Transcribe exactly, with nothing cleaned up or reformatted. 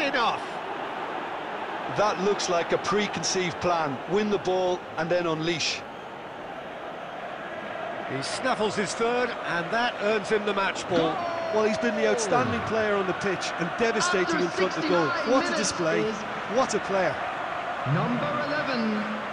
enough. That looks like a preconceived plan. Win the ball and then unleash. He snaffles his third, and that earns him the match ball. Well, he's been the outstanding player on the pitch and devastating in front of the goal. What a display, what a player. Number eleven.